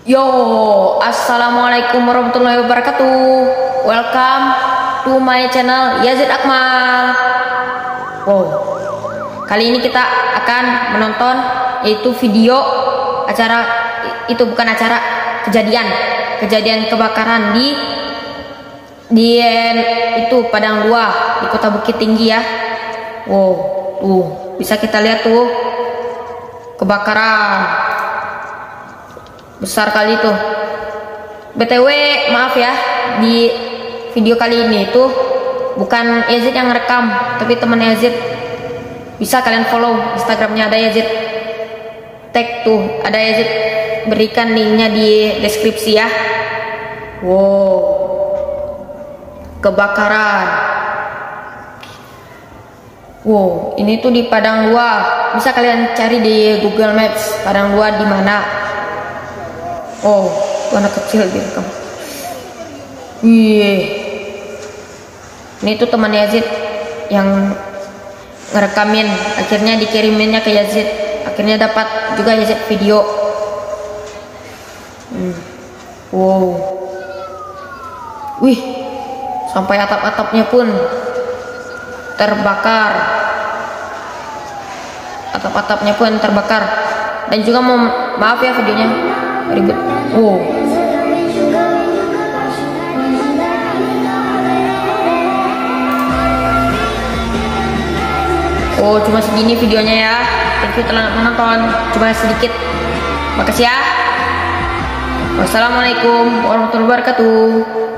Yo, assalamualaikum warahmatullahi wabarakatuh. Welcome to my channel Yazid Akmal. Wow, kali ini kita akan menonton yaitu video acara, itu bukan acara, kejadian kebakaran di itu Padang Dua di Kota Bukit Tinggi ya. Wow, tuh bisa kita lihat tuh kebakaran besar kali tuh. BTW maaf ya, di video kali ini tuh bukan Yazid yang rekam, tapi teman Yazid. Bisa kalian follow Instagramnya, ada Yazid tag tuh, ada Yazid berikan linknya di deskripsi ya. Wow, kebakaran. Wow, ini tuh di Padang Dua. Bisa kalian cari di Google Maps Padang Dua di mana. Oh, tuh anak kecil direkam. Wih, ini tuh teman Yazid yang ngerekamin, akhirnya dikiriminnya ke Yazid, akhirnya dapat juga Yazid video. Wow, wih, sampai atap-atapnya pun terbakar, dan juga maaf ya videonya ribet. Wow, oh cuma segini videonya ya. Thank you telah menonton, cuma sedikit. Makasih ya. Wassalamualaikum warahmatullahi wabarakatuh.